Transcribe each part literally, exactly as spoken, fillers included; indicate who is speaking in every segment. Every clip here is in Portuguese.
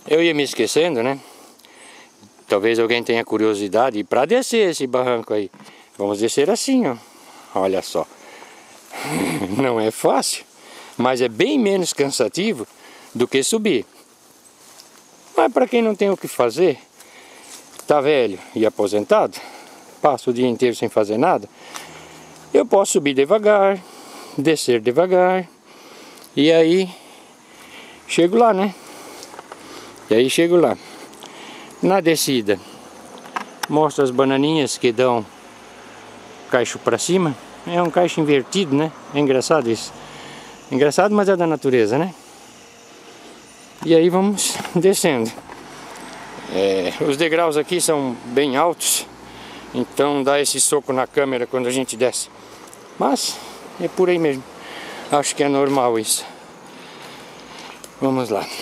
Speaker 1: Eu ia me esquecendo, né? Talvez alguém tenha curiosidade. E para descer esse barranco aí, vamos descer assim, ó. Olha só. Não é fácil, mas é bem menos cansativo do que subir. Mas para quem não tem o que fazer, tá velho e aposentado, passa o dia inteiro sem fazer nada, eu posso subir devagar, descer devagar, e aí chego lá, né? E aí chego lá. Na descida, mostro as bananinhas que dão cacho para cima. É um cacho invertido, né? É engraçado isso. Engraçado, mas é da natureza, né? E aí vamos descendo. É, os degraus aqui são bem altos, então dá esse soco na câmera quando a gente desce. Mas é por aí mesmo. Acho que é normal isso. Vamos lá.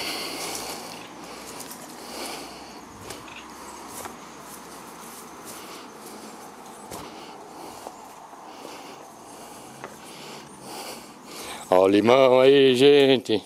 Speaker 1: Ó o limão aí, gente.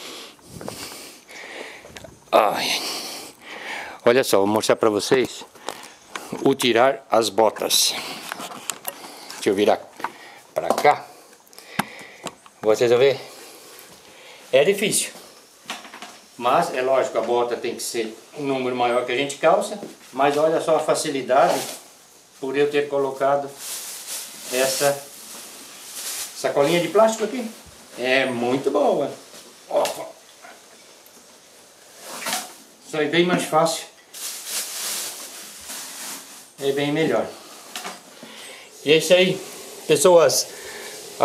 Speaker 1: Ai. Olha só, vou mostrar pra vocês o tirar as botas. Deixa eu virar pra cá. Vocês vão ver. É difícil. Mas é lógico, a bota tem que ser um número maior que a gente calça. Mas olha só a facilidade por eu ter colocado essa sacolinha de plástico aqui. É muito boa. Ó. Isso aí é bem mais fácil. É bem melhor. E é isso aí, pessoas.